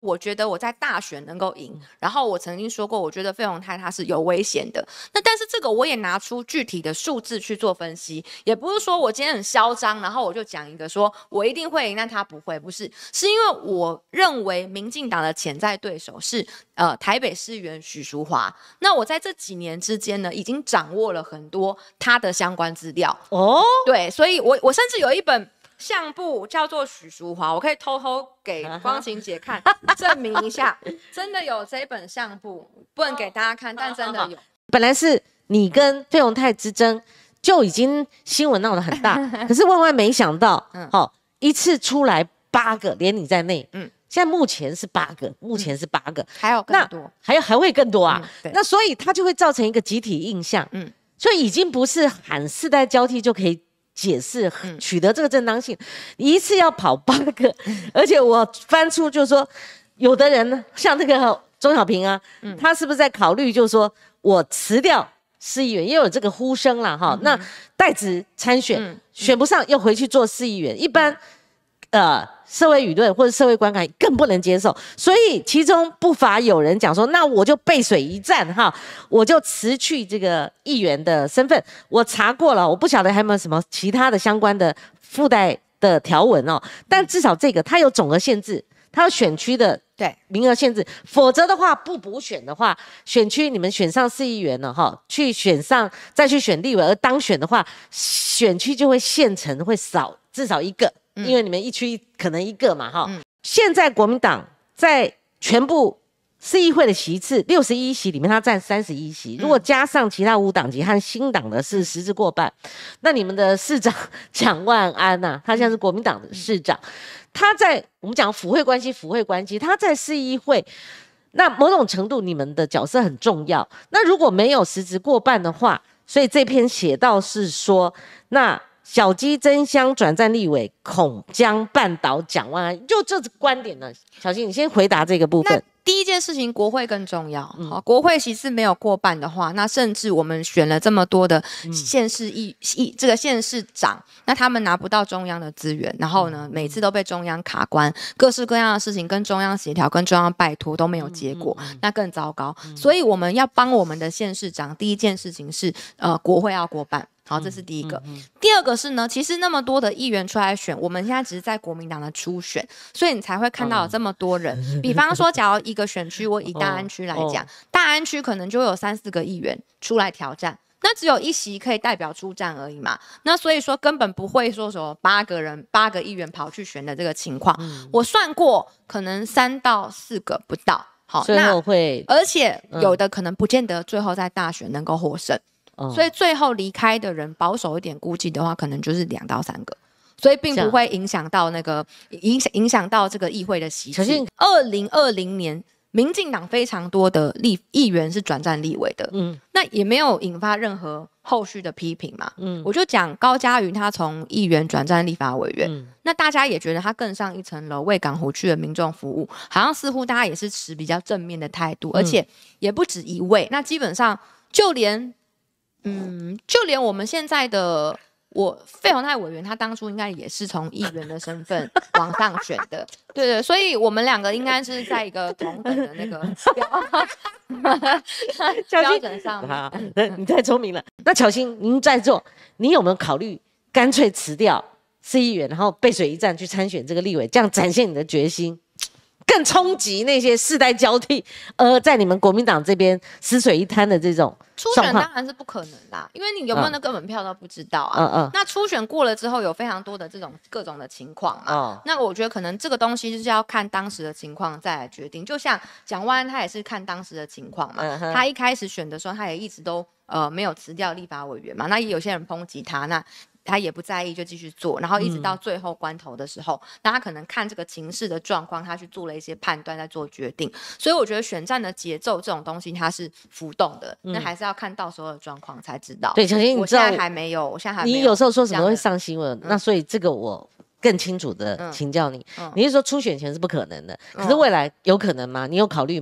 我觉得我在大选能够赢，然后我曾经说过，我觉得费鸿泰他是有危险的。那但是这个我也拿出具体的数字去做分析，也不是说我今天很嚣张，然后我就讲一个说我一定会赢，但他不会，不是，是因为我认为民进党的潜在对手是台北市议员许淑华。那我在这几年之间呢，已经掌握了很多他的相关资料哦，对，所以我甚至有一本相簿叫做许淑华，我可以偷偷给光晴姐看，证明一下，真的有这本相簿，不能给大家看，但真的有。 本来是你跟费鸿泰之争就已经新闻闹得很大，可是万万没想到，一次出来8个，连你在内，现在目前是8个， 还有更多， 还会更多啊。那所以它就会造成一个集体印象，所以已经不是喊世代交替就可以解释取得这个正当性，一次要跑8个，而且我翻出就是说，有的人像那个钟小平啊，他是不是在考虑就是说我辞掉市议员，也有这个呼声啦哈，那代职参选，选不上又回去做市议员，一般社会舆论或者社会观感更不能接受，所以其中不乏有人讲说，那我就背水一战哈，我就辞去这个议员的身份。我查过了，我不晓得还有没有什么其他的相关的附带的条文哦，但至少这个它有总额限制，它有选区的名额限制，否则的话不补选的话，选区你们选上市议员了哈，去选上再去选立委而当选的话，选区就会县城会少至少1个。因为你们一区可能1个嘛哈，现在国民党在全部市议会的席次61席里面，它占31席，如果加上其他无党籍和新党的是实质过半，那你们的市长蒋万安呐，他现在是国民党的市长，他在我们讲府会关系，他在市议会，那某种程度你们的角色很重要。那如果没有实质过半的话，所以这篇写到是说，那小鸡争相转战立委，恐将绊倒蒋万安，就这观点呢。小鸡，你先回答这个部分。 第一件事情，国会更重要。国会席次没有过半的话，那甚至我们选了这么多的县市这个县市长，那他们拿不到中央的资源，然后呢，每次都被中央卡关，各式各样的事情跟中央协调、跟中央拜托都没有结果，那更糟糕。所以我们要帮我们的县市长，第一件事情是国会要过半。好，这是第一个。第二个是呢，其实那么多的议员出来选，我们现在只是在国民党的初选，所以你才会看到有这么多人。比方说，假如一个选区，我以大安区来讲，大安区可能就会有3、4个议员出来挑战，那只有1席可以代表出战而已嘛。那所以说根本不会说什么8个议员跑去选的这个情况。我算过，可能3到4个不到。好， 最后会， 而且有的可能不见得最后在大选能够获胜。所以最后离开的人，保守一点估计的话，可能就是2到3个，所以并不会影响到那个影响到这个议会的席次。2020年，民进党非常多的议员是转战立委的，那也没有引发任何后续的批评嘛。我就讲高嘉瑜他从议员转战立法委员，那大家也觉得他更上一层楼，为港湖区的民众服务，好像似乎大家也是持比较正面的态度，而且也不止一位。那基本上就连我们现在的费鸿泰委员，他当初应该也是从议员的身份往上选的，对，所以我们2个应该是在一个同等的那个标准上面。 你太聪明了。那巧芯，您在座，你有没有考虑干脆辞掉市议员，然后背水一战去参选这个立委，这样展现你的决心？更冲击那些世代交替，在你们国民党这边死水一滩的这种初选当然是不可能啦，因为你有没有那个门票都不知道啊。那初选过了之后，有非常多的这种各种的情况嘛。那我觉得可能这个东西就是要看当时的情况再来决定。就像蒋万安他也是看当时的情况嘛，他一开始选的时候，他也一直都没有辞掉立法委员嘛。那也有些人抨击他，那他也不在意，就继续做，然后一直到最后关头的时候，那他可能看这个情势的状况，他去做了一些判断，再做决定。所以我觉得选战的节奏这种东西它是浮动的，那还是要看到时候的状况才知道。 对，巧芯， 我现在还没有，你有时候说什么会上新闻，那所以这个我更清楚的请教你，你是说初选前是不可能的，可是未来有可能吗？你有考虑吗？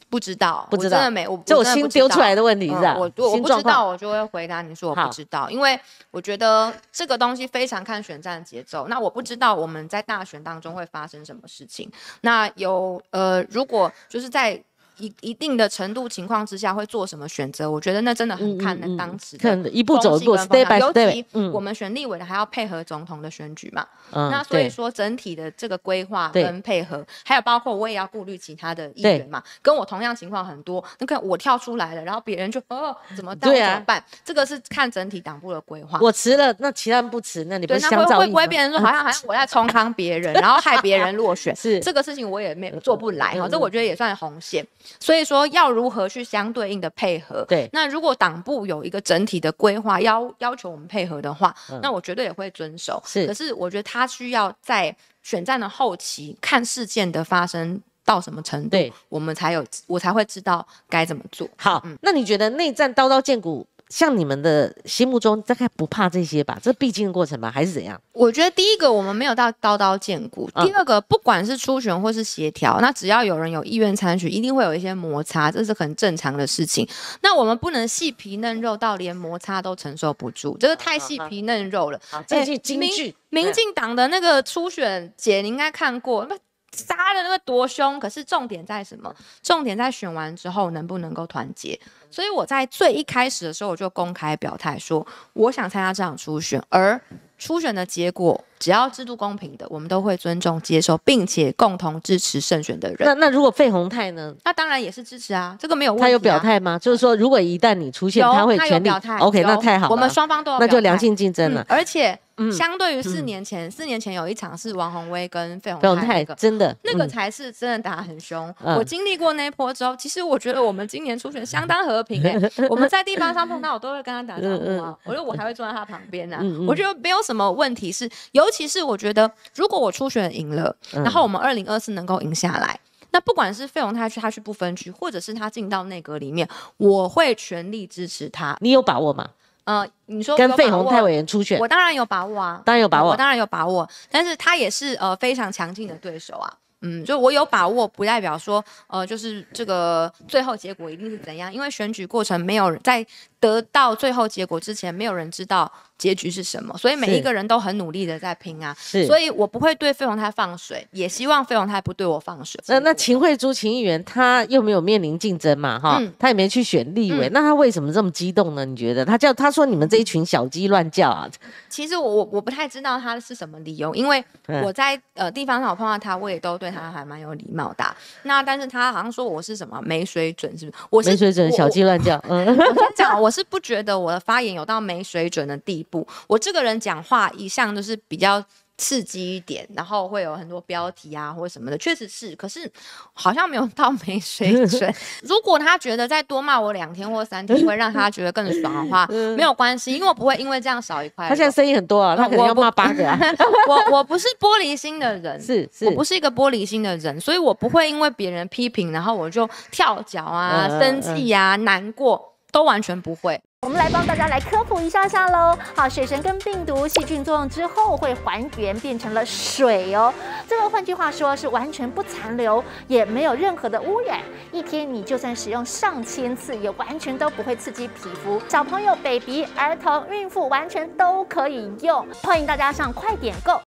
不知道， 不知道， 我真的没， 这我新丢出来的问题是吧？ 我不知道，我就会回答你说我不知道，因为我觉得这个东西非常看选战节奏。那我不知道我们在大选当中会发生什么事情。那如果就是在一定的程度情况之下会做什么选择，我觉得那真的很看那当时的一步走一步 ，step by step。 尤其我们选立委的还要配合总统的选举嘛，那所以说整体的这个规划跟配合，还有包括我也要顾虑其他的议员嘛，跟我同样情况很多，那个我跳出来了，然后别人就怎么办？这个是看整体党部的规划。 我辞了，那其他人不辞，那你不是相照应吗？ 会不会变成说好像我在冲康别人，然后害别人落选？ 是这个事情我也做不来，这我觉得也算红线。所以说要如何去相对应的配合？ 对， 那如果党部有一个整体的规划要求我们配合的话，那我绝对也会遵守。可是我觉得他需要在选战的后期看事件的发生到什么程度，我才会知道该怎么做。 好，那你觉得内战刀刀见骨？像你们的心目中大概不怕这些吧？这必经的过程吧，还是怎样？ 我觉得第一个我们没有到刀刀见骨，第二个不管是初选或是协调，那只要有人有意愿参选，一定会有一些摩擦，这是很正常的事情。那我们不能细皮嫩肉到连摩擦都承受不住，这个太细皮嫩肉了。 这句京剧， 民进党的那个初选姐你应该看过，杀的那个多凶，可是重点在什么？重点在选完之后能不能够团结。所以我在最一开始的时候，我就公开表态说，我想参加这场初选，而初选的结果只要制度公平的，我们都会尊重接受，并且共同支持胜选的人。 那如果费鸿泰呢？ 那当然也是支持啊，这个没有问题。 他有表态吗？就是说，如果一旦你出现，他会全力表态。 OK， 那太好了， 我们双方都有表态， 那就良性竞争了。 而且相对于4年前，4年前有一场是王宏威跟费鸿泰， 真的那个才是真的打很凶。我经历过那一波之后，其实我觉得我们今年初选相当和平我们在地方上碰到，我都会跟他打招呼啊。我觉得我还会坐在他旁边啊。我觉得没有什么问题是，尤其是我觉得如果我初选赢了，然后我们2024能够赢下来。那不管是费鸿泰他去不分区，或者是他进到内阁里面，我会全力支持他。 你有把握吗？ 你说跟费鸿泰委员初选， 我当然有把握啊， 当然有把握， 我当然有把握。但是他也是非常强劲的对手啊。就我有把握，不代表说就是这个最后结果一定是怎样，因为选举过程没有人在得到最后结果之前，没有人知道结局是什么，所以每一个人都很努力的在拼啊。所以我不会对费鸿泰放水，也希望费鸿泰不对我放水。 那秦慧珠秦议员他又没有面临竞争嘛，他也没去选立委，那他为什么这么激动呢？你觉得他说你们这一群小鸡乱叫啊？ 其实我不太知道他是什么理由，因为我在地方上我碰到他，我也都对他还蛮有礼貌的。那但是他好像说我是什么没水准，是不是？我是没水准，小鸡乱叫。 我先讲，我是不觉得我的发言有到没水准的地步。我这个人讲话一向都是比较刺激一点，然后会有很多标题啊或者什么的，确实是，可是好像没有到没水准。如果他觉得再多骂我2天或3天会让他觉得更爽的话，没有关系，因为我不会因为这样少一块肉。 他现在声音很多啊，他可能要骂8个啊。 我不是玻璃心的人， 是我不是一个玻璃心的人，所以我不会因为别人批评，然后我就跳脚啊、生气啊、难过，都完全不会。 我们来帮大家来科普一下喽。好，水神跟病毒细菌作用之后会还原变成了水哦。这个换句话说是完全不残留，也没有任何的污染。一天你就算使用上千次，也完全都不会刺激皮肤。小朋友、baby、儿童、孕妇完全都可以用。欢迎大家上快点购。